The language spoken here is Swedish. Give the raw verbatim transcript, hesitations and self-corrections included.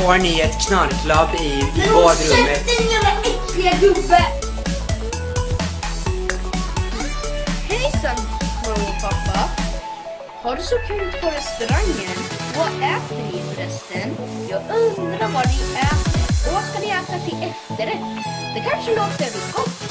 får ni ett knarklabb i Men badrummet. Men din jävla äckliga gubbe! Hejsan, mamma och pappa. Har du så kul på restaurangen? Vad äter ni förresten? Jag undrar vad ni äter. Och vad ska ni äta till efterrätt? Det kanske låter gott.